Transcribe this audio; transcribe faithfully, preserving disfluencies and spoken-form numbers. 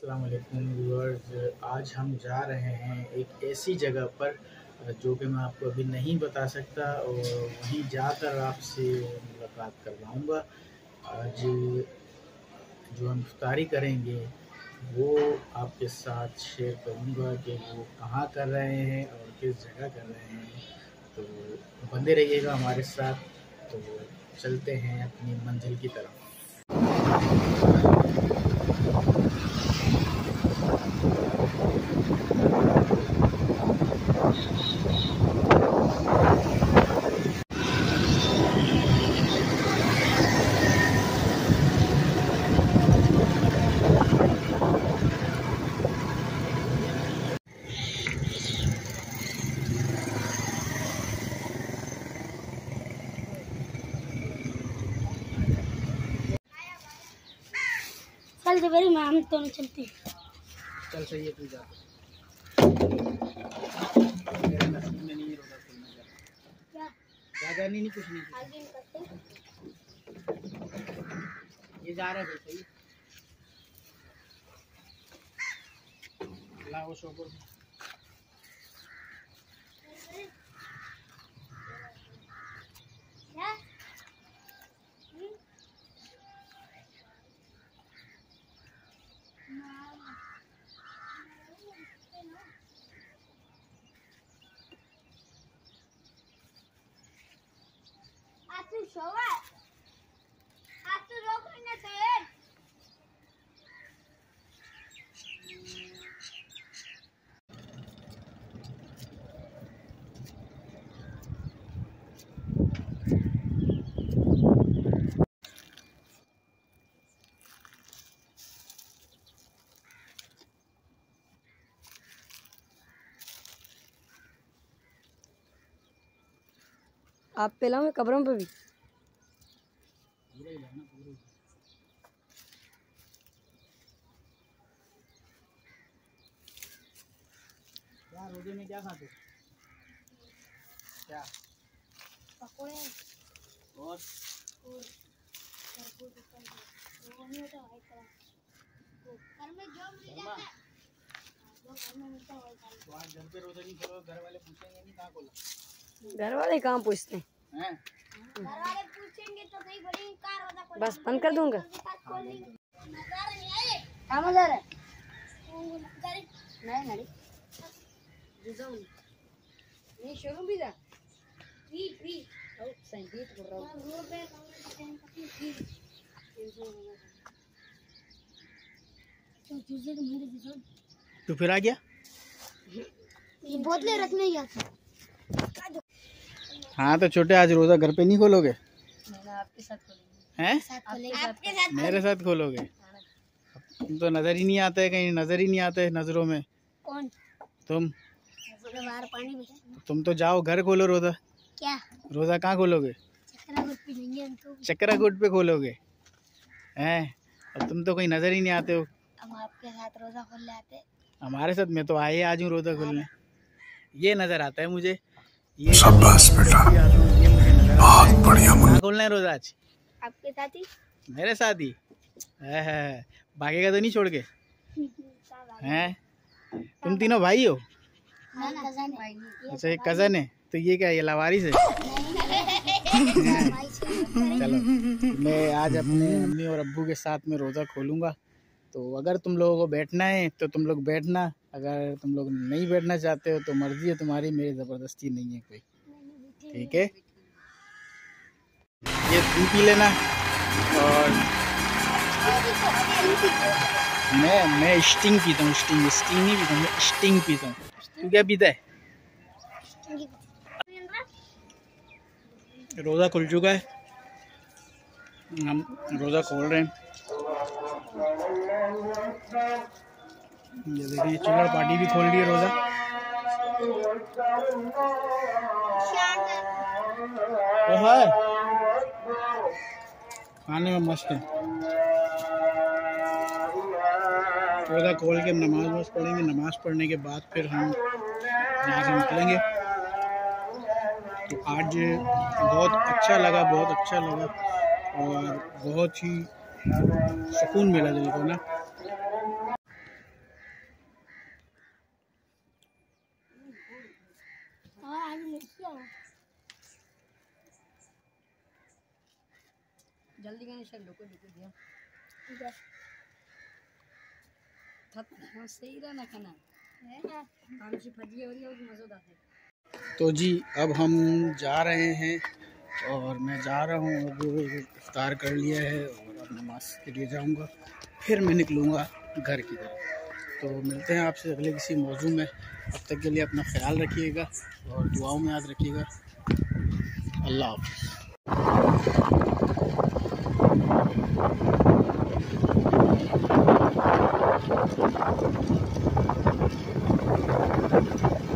अस्सलाम वालेकुम व्यूअर्स। आज हम जा रहे हैं एक ऐसी जगह पर जो कि मैं आपको अभी नहीं बता सकता और वहीं जाकर आपसे मुलाकात करवाऊँगा। आज जो हम इफ्तारी करेंगे वो आपके साथ शेयर करूँगा कि वो कहाँ कर रहे हैं और किस जगह कर रहे हैं, तो बंदे रहिएगा हमारे साथ। तो चलते हैं अपनी मंजिल की तरफ। चल दे मेरी माम तो नहीं चलती। चल सही है, तू जा। ज्यादा नहीं नहीं कुछ नहीं, ये जा रहा है भाई। सही लाओ शोकर आप पिलाओ मैं कब्रों पे भी। क्या रोजे में क्या खाते? क्या पकोड़े और और वो नहीं होता वाइट कलर, वो घर में जो मिल जाता है, जो घर में मिलता है वही खा लो। तो आज घर पे रोजा नहीं खोलो, घर वाले पूछेंगे नहीं कहाँ खोला? घर वाले कहाँ पूछते हैं? हैं? घर वाले पूछेंगे तो सही बोलेंगे कहाँ रोजा खोला। बस बंद कर दूंगा। क्या मजा है? नहीं नहीं नहीं शोरूम भी था। फ्री फ्री ओ संगीत कर रहा हूं। तो तुझे तो मेरे दिसो तू फिर आ गया? ये बोतलें रखने गया था। हाँ तो छोटे, आज रोजा घर पे नहीं खोलोगे? मैंने आपके साथ खोलेंगे। हैं? आपके साथ मेरे साथ खोलोगे? तुम तो नजर ही नहीं आता है, कहीं नजर ही नहीं आता है नजरों में। कौन? तुम बाहर पानी में। तुम तो जाओ घर खोलो रोजा। क्या रोजा कहाँ खोलोगे? चक्रा गुट पे लेंगे हम तो। चक्रा गुट पे खोलोगे हैं? और तुम तो कहीं नजर ही नहीं आते हो। हम आपके साथ रोजा खोल ले आते। हमारे साथ मैं तो आए आज हूँ रोजा खोलने। ये नजर आता है मुझे। ये शाबाश बेटा, बहुत बढ़िया। कहाँ खोलना है रोजा आज? आपके साथ ही। मेरे साथ ही है, है। भागेगा तो नहीं छोड़ के? हैं? तुम तीनों भाई हो? अच्छा एक कजन है, तो ये क्या, ये लवारिस है? चलो मैं आज अपने अम्मी और अब्बू के साथ में रोज़ा खोलूँगा, तो अगर तुम लोगों को बैठना है तो तुम लोग बैठना, अगर तुम लोग नहीं बैठना चाहते हो तो मर्जी है तुम्हारी, मेरी ज़बरदस्ती नहीं है कोई। ठीक है, ये तुम पी लेना और मैं मैं स्टिंग पीता हूँ। स्टिंग स्टिंग नहीं पीता हूँ, मैं स्टिंग पीता हूँ। तू क्या पीता है? रोज़ा खुल चुका है, हम रोज़ा खोल रहे हैं। ये देखिए चिल्लर पार्टी भी खोल रही है रोज़ा। तो है खाने में मस्त है। रोज़ा खोल के नमाज वमाज पढ़ेंगे, नमाज पढ़ने के बाद फिर हम यहाँ से निकलेंगे। तो आज बहुत अच्छा लगा, बहुत अच्छा लगा और बहुत ही सुकून मिला दिल को ना। जल्दी करने से डुको डुको दिया ठीक है थक हाँ सही रहा ना खाना है काम से फजी हो रही है और मज़ा आता है। तो जी अब हम जा रहे हैं और मैं जा रहा हूँ, अब इफ्तार कर लिया है और अब नमाज के लिए जाऊँगा, फिर मैं निकलूँगा घर की तरफ। तो मिलते हैं आपसे अगले किसी मौजू में, अब तक के लिए अपना ख्याल रखिएगा और दुआओं में याद रखिएगा। अल्लाह हाफ़िज़।